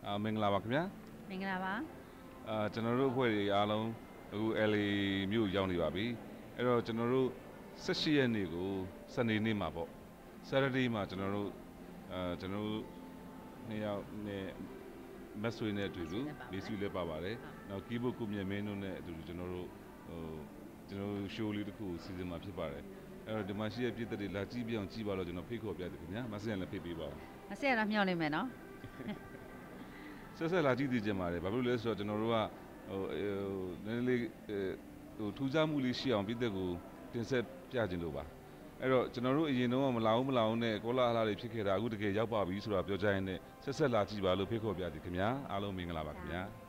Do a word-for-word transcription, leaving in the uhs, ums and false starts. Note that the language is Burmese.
မင်္ဂလာပါခင်ဗျာမင်္ဂလာပါအာကျွန်တော်တို့အဖွဲ့တွေအားလုံးအခု L A မြို့ရောက်နေပါပြီအဲ့တော့ကျွန်တော်တို့၁၈ရက်နေ့ကိုစနေနေ့မှာပေါ့ Saturday မှာကျွန်တော်တို့အာကျွန်တော်တို့နှစ်ယောက်နဲ့မက်ဆွေနဲ့အတူတူလေးစုလည်းပါပါတယ်နောက်ကီးဘုတ်ကိုမြတ်မင်းတို့နဲ့အတူတူကျွန်တော်တို့ဟိုကျွန်တော်တို့ show လေးတစ်ခုစီစဉ်မှာဖြစ်ပါတယ်အဲ့တော့ဒီမှာရှိတဲ့ပြည်သက်တွေလာကြည့်ပြအောင်ကြည့်ပါလို့ကျွန်တော်ဖိတ်ခေါ်ပြတယ်ခင်ဗျာမဆင်လည်းဖိတ်ပေးပါဦးမဆင်တော့မျှော်နေမယ်နော်ဆက်ဆက်လာကြည့်သိကြပါတယ်ဘာဖြစ်လို့လဲဆိုတော့ကျွန်တော်တို့ကဟိုနည်းနည်းလေးဟိုထူးခြားမှုလေးရှိအောင်ပြည်သက်ကိုတင်ဆက်ပြခြင်းလို့ပါအဲ့တော့ကျွန်တော်တို့အရင်တော့မလာဘူးမလာဘူးနဲ့ကောလာဟလာတွေဖြစ်ခဲ့တာအခုတကယ်ရောက်ပါပြီဆိုတာပြောကြရင်လည်းဆက်ဆက်လာကြည့်ပါလို့ဖိတ်ခေါ်ပြသည်ခင်ဗျာအားလုံးမင်္ဂလာပါခင်ဗျာ